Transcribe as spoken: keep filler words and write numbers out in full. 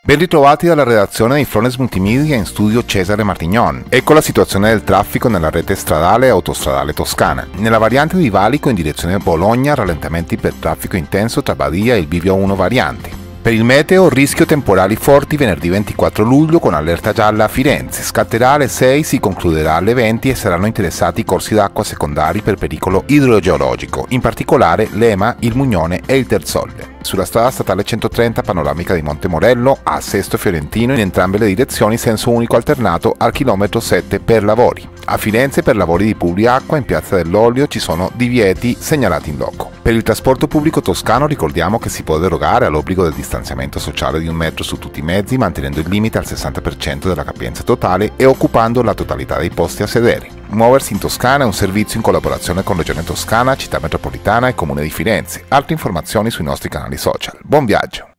Ben ritrovati dalla redazione di Flores Multimedia, in studio Cesare Martignon. Ecco la situazione del traffico nella rete stradale e autostradale toscana. Nella variante di Valico in direzione Bologna, rallentamenti per traffico intenso tra Badia e il Bivio uno varianti. Per il meteo, rischio temporali forti venerdì ventiquattro luglio con allerta gialla a Firenze. Scatterà alle sei, si concluderà alle venti e saranno interessati i corsi d'acqua secondari per pericolo idrogeologico, in particolare l'Ema, il Mugnone e il Terzolle. Sulla strada statale centotrenta panoramica di Montemorello a Sesto Fiorentino in entrambe le direzioni senso unico alternato al chilometro sette per lavori. A Firenze per lavori di Publiacqua in Piazza dell'Olio ci sono divieti segnalati in loco. Per il trasporto pubblico toscano ricordiamo che si può derogare all'obbligo del distanziamento sociale di un metro su tutti i mezzi mantenendo il limite al sessanta per cento della capienza totale e occupando la totalità dei posti a sedere. Muoversi in Toscana è un servizio in collaborazione con Regione Toscana, Città Metropolitana e Comune di Firenze. Altre informazioni sui nostri canali social. Buon viaggio!